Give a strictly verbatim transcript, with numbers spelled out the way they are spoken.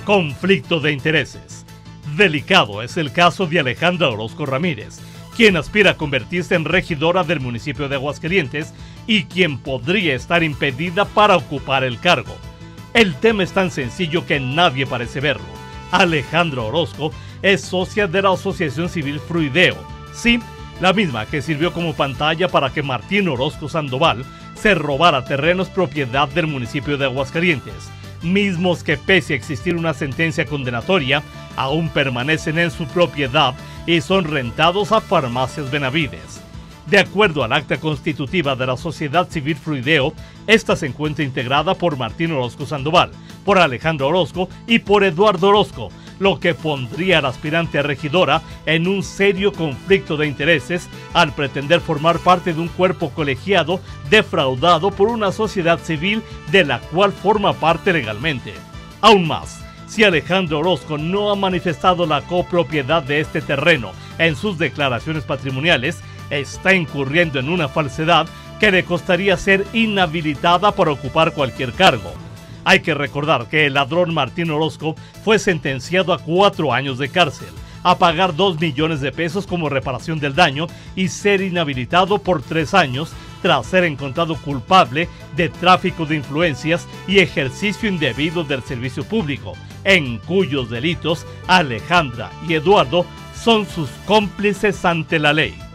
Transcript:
Conflicto de intereses. Delicado es el caso de Alejandra Orozco Ramírez, quien aspira a convertirse en regidora del municipio de Aguascalientes y quien podría estar impedida para ocupar el cargo. El tema es tan sencillo que nadie parece verlo. Alejandra Orozco es socia de la Asociación Civil Fruideo, sí, la misma que sirvió como pantalla para que Martín Orozco Sandoval se robara terrenos propiedad del municipio de Aguascalientes, mismos que pese a existir una sentencia condenatoria, aún permanecen en su propiedad y son rentados a Farmacias Benavides. De acuerdo al acta constitutiva de la Sociedad Civil Fruideo, esta se encuentra integrada por Martín Orozco Sandoval, por Alejandra Orozco y por Eduardo Orozco, lo que pondría al aspirante a regidora en un serio conflicto de intereses al pretender formar parte de un cuerpo colegiado defraudado por una sociedad civil de la cual forma parte legalmente. Aún más, si Alejandra Orozco no ha manifestado la copropiedad de este terreno en sus declaraciones patrimoniales, está incurriendo en una falsedad que le costaría ser inhabilitada para ocupar cualquier cargo. Hay que recordar que el ladrón Martín Orozco fue sentenciado a cuatro años de cárcel, a pagar dos millones de pesos como reparación del daño y ser inhabilitado por tres años tras ser encontrado culpable de tráfico de influencias y ejercicio indebido del servicio público, en cuyos delitos Alejandra y Eduardo son sus cómplices ante la ley.